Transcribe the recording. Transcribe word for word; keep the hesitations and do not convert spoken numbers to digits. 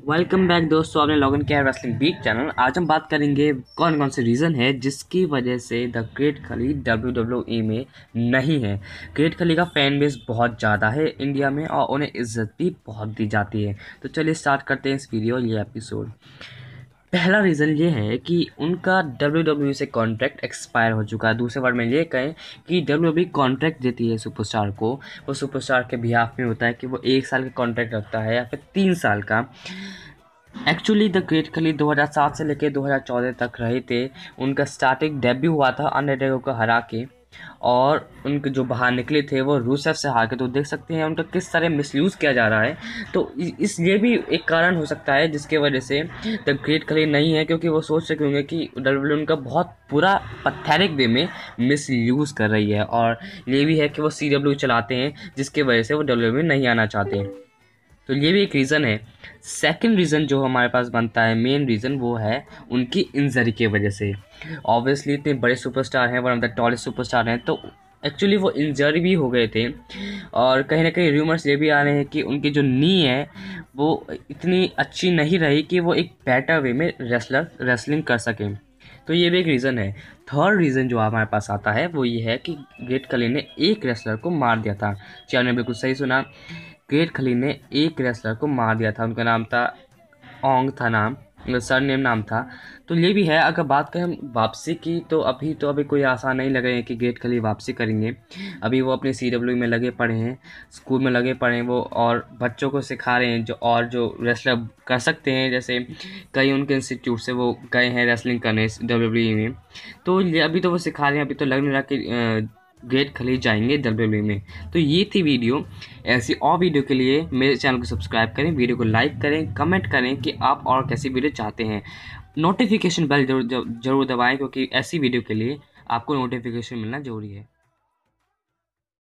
Welcome back दोस्तों, आपने login किया है रेसलिंग बीट चैनल। आज हम बात करेंगे कौन कौन से रीज़न है जिसकी वजह से the great Khali W W E में नहीं है। ग्रेट खली का फैन बेस बहुत ज़्यादा है इंडिया में और उन्हें इज्जत भी बहुत दी जाती है। तो चलिए स्टार्ट करते हैं इस वीडियो ये एपिसोड। पहला रीज़न ये है कि उनका डब्ल्यू डब्ल्यू ई से कॉन्ट्रैक्ट एक्सपायर हो चुका है। दूसरे वर्ड में ये कहें कि डब्ल्यू डब्ल्यू ई कॉन्ट्रैक्ट देती है सुपरस्टार को, वो सुपरस्टार के बिहाफ में होता है कि वो एक साल का कॉन्ट्रैक्ट रखता है या फिर तीन साल का। एक्चुअली द ग्रेट खली दो हज़ार सात से लेकर दो हज़ार चौदह तक रहे थे। उनका स्टार्टिंग डेब्यू हुआ था अंडरटेकर को हरा के, और उनके जो बाहर निकले थे वो रूसेफ से हार के। तो देख सकते हैं उनका किस तरह मिसयूज़ किया जा रहा है। तो इस ये भी एक कारण हो सकता है जिसके वजह से द ग्रेट खली नहीं है, क्योंकि वो सोच सके होंगे कि डब्ल्यू उनका बहुत पूरा पथेरिक वे में मिसयूज़ कर रही है। और ये भी है कि वो सी डब्ल्यू चलाते हैं जिसकी वजह से वो डब्ल्यू में नहीं आना चाहते हैं। तो ये भी एक रीज़न है। सेकंड रीज़न जो हमारे पास बनता है, मेन रीज़न, वो है उनकी इंजरी के वजह से। ऑब्वियसली इतने बड़े सुपरस्टार हैं, one of the tallest superstar हैं, तो एक्चुअली वो इंजरी भी हो गए थे। और कहीं ना कहीं र्यूमर्स ये भी आ रहे हैं कि उनकी जो नी है वो इतनी अच्छी नहीं रही कि वो एक बेटर वे में रेसलर रेसलिंग कर सकें। तो ये भी एक रीज़न है। थर्ड रीज़न जो हमारे पास आता है वो ये है कि ग्रेट खली ने एक रेसलर को मार दिया था। जी आपने बिल्कुल सही सुना, ग्रेट खली ने एक रेसलर को मार दिया था। उनका नाम था ओंग था, नाम सर नेम नाम था। तो ये भी है। अगर बात करें हम वापसी की, तो अभी तो अभी कोई आशा नहीं लग रही है कि ग्रेट खली वापसी करेंगे। अभी वो अपने सी डब्ल्यू में लगे पड़े हैं, स्कूल में लगे पड़े हैं वो, और बच्चों को सिखा रहे हैं जो और जो रेसलर कर सकते हैं। जैसे कई उनके इंस्टीट्यूट से वो गए हैं रेसलिंग करने डब्ल्यू डब्ल्यू में, तो ये अभी तो वो सिखा रहे हैं। अभी तो लग नहीं रहा कि ग्रेट खली जाएंगे डब्ल्यू डब्ल्यू में। तो ये थी वीडियो। ऐसी और वीडियो के लिए मेरे चैनल को सब्सक्राइब करें, वीडियो को लाइक करें, कमेंट करें कि आप और कैसी वीडियो चाहते हैं। नोटिफिकेशन बेल जरूर जरूर दबाएं, क्योंकि ऐसी वीडियो के लिए आपको नोटिफिकेशन मिलना ज़रूरी है।